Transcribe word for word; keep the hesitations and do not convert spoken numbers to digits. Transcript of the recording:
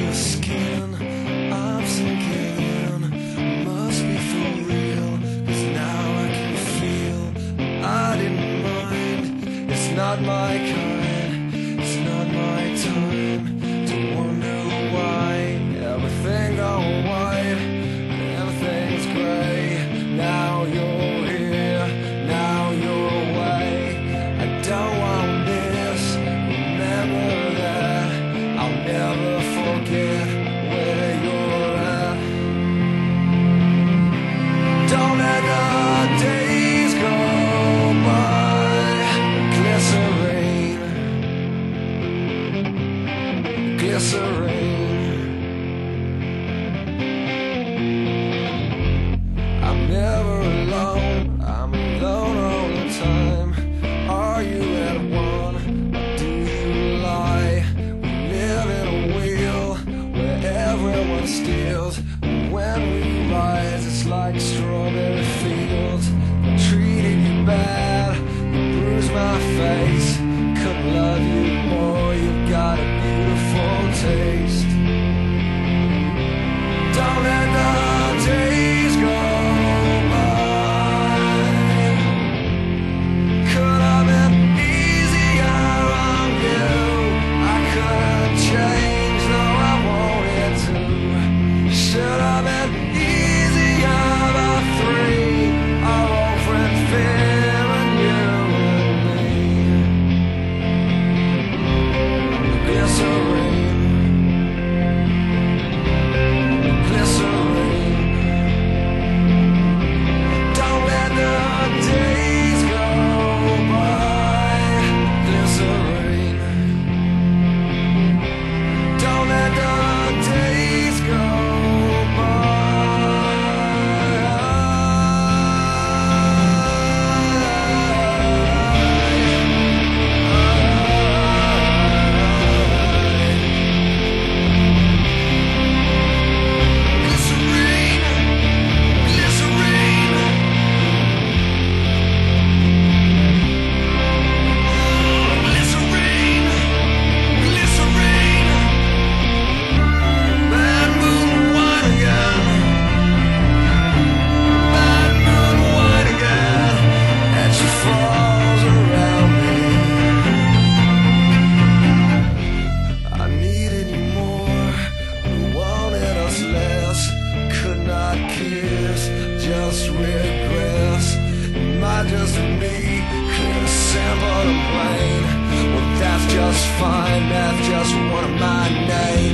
your skin, I'm sinking in. Must be for real, 'cause now I can feel. I didn't mind, it's not my kind, it's not my time to wonder why everything gone white, everything's gray. Now you're here, now you're away. I don't want this, remember that. I'll never forget where you're at. Don't let the days go by. Glycerine, glycerine. I'm never alone, I'm alone all the time. Are you at one, or do you lie? We live in a wheel where everyone steals. When we rise, it's like strawberry fields. I treated you bad, you bruised my face. Couldn't love you more, you've got a beautiful taste. Don't let the days go by. Could have been easier on you. I couldn't change, though I wanted to. Should have been easier by three. Our old friend Phil and you and me. Glycerine, glycerine. Don't let the days go by. Glycerine. Don't let the days go just me, clear, simple and plain. Well, that's just fine, that's just one of my names.